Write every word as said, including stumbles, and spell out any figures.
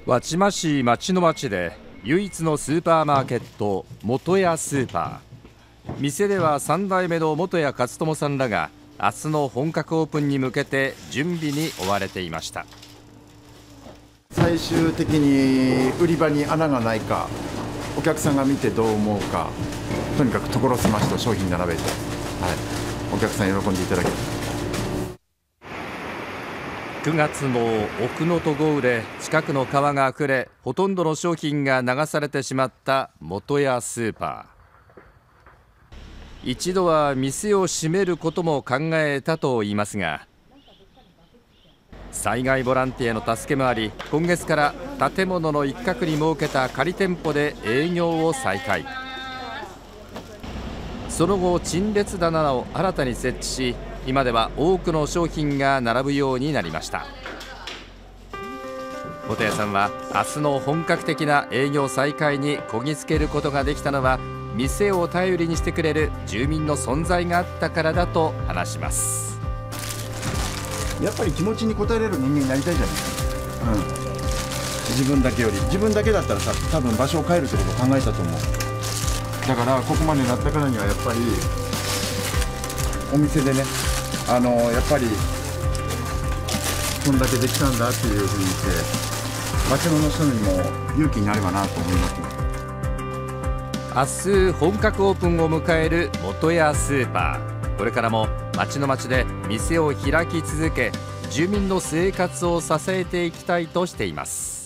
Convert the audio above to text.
輪島市町の町で唯一のスーパーマーケット元屋スーパー。店ではさん代目の元屋勝友さんらが明日の本格オープンに向けて準備に追われていました。 最終的に売り場に穴がないか、お客さんが見てどう思うか、とにかく所狭しと商品並べて、はい、お客さん喜んでいただける。 くがつの奥能登豪雨で近くの川があふれ、ほとんどの商品が流されてしまった元屋スーパー。一度は店を閉めることも考えたといいますが、災害ボランティアの助けもあり、今月から建物の一角に設けた仮店舗で営業を再開。その後、陳列棚を新たに設置し、今では多くの商品が並ぶようになりました。元屋さんは明日の本格的な営業再開にこぎつけることができたのは、店を頼りにしてくれる住民の存在があったからだと話します。 やっぱり気持ちに応えれる人間になりたいじゃないですか、うん、自分だけより自分だけだったらさ、多分場所を変えるってことを考えたと思う。だからここまでなったからにはやっぱりお店でね、あのやっぱりこんだけできたんだっていうふうにして町の人にも勇気になればなと思いますね。 明日本格オープンを迎える元屋スーパー。これからも町の町で店を開き続け、住民の生活を支えていきたいとしています。